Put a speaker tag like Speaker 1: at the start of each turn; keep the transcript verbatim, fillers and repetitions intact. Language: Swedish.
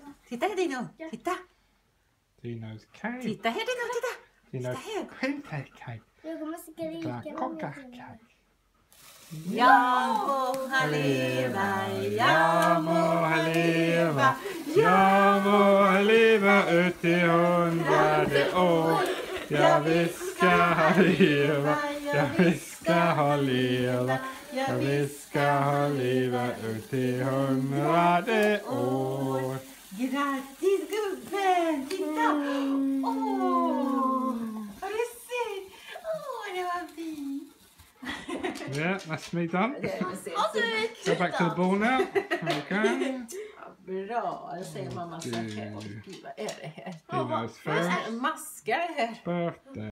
Speaker 1: Titta här Dino. Titta.
Speaker 2: Dino's cake.
Speaker 1: Titta här Dino. Titta.
Speaker 2: Dino's
Speaker 1: här.
Speaker 2: crinkle cake.
Speaker 3: Jag kommer skrika.
Speaker 2: Glacocka cake.
Speaker 1: Ja må han leva, ja må han leva,
Speaker 2: Ja må han leva ut i hundrade år. Ja visst ska han leva, ja visst ska han leva, ja visst ska han leva ut i hundrade år.
Speaker 1: Grattis gubben, titta. Åh, har du sett? Åh, det var fint.
Speaker 2: Yeah, that's me done. Go back to the ball now. Okay.
Speaker 1: Bra, det säger mamma så här. Gud, vad är det här?
Speaker 2: Dino's first
Speaker 1: Maskar det här.
Speaker 2: birthday.